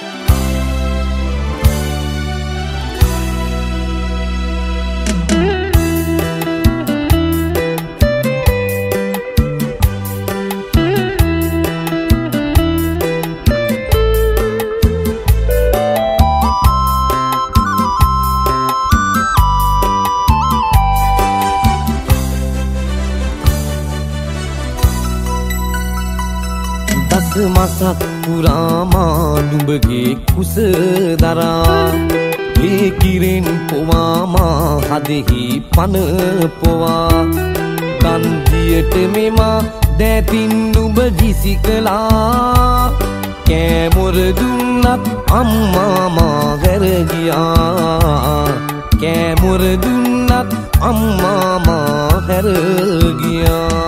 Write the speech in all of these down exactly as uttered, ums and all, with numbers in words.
මසක් පුරාමා නුඹගේ කුස දරා ඒ කිරෙන් පොවාමා හදෙහි පන පොවා කන්දියට මෙමා දැතින් නුඹ දිසි කළා කෑමොර දුන්නත් අම්මා මා හැර ගියා කෑමොර දුන්නත් අම්මා මා හැර ගියා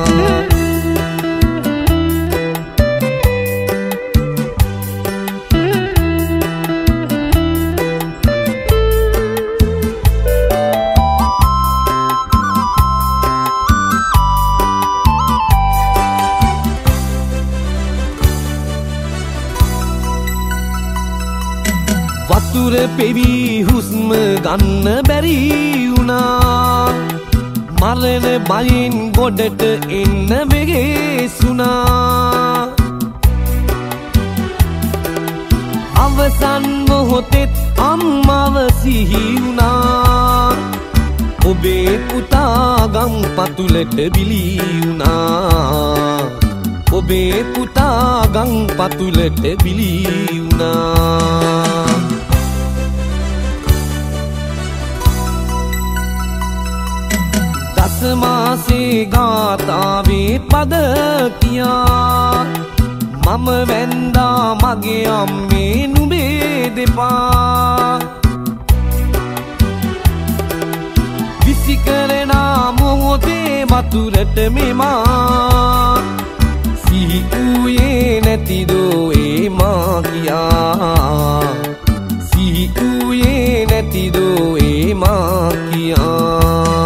වතුර පෙවි හුස්ම ගන්න බැරි වුණා මරණ බයෙන් ගොඩට එන්න වෙහෙසුණා අවසන් මොහොතෙත් අම්මව සිහි වුණා ඔබේ පුතා ගම් පතුලට බිලි වුණා ඔබේ පුතා ගම් පතුලට බිලි වුණා මාසේ ගාතාවේ පද කියා මම වැන්දා මගේ අම්මේ නුඹේ දෙපා විසි කරන මොහොතේ වතුරට මෙමා සිහි වූයේ නැතිදෝ ඒ මා කියා සිහි වූයේ නැතිදෝ ඒ මා කියා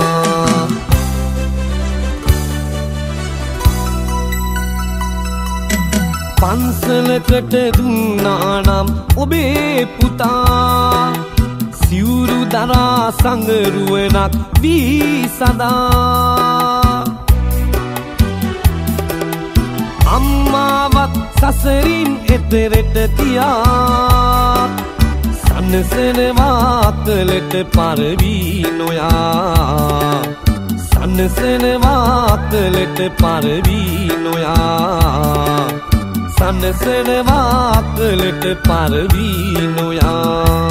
පන්සලකට දුන්නා නම් ඔබේ පුතා සිවුරු දරා සංගරුවනක් වී සදා අම්මාවත් සසරින් එතරට තියා සනසනවා කලට පරවී නොයා සනසනවා කලට පරවී නොයා සනසනවා කලට පරවී නොයා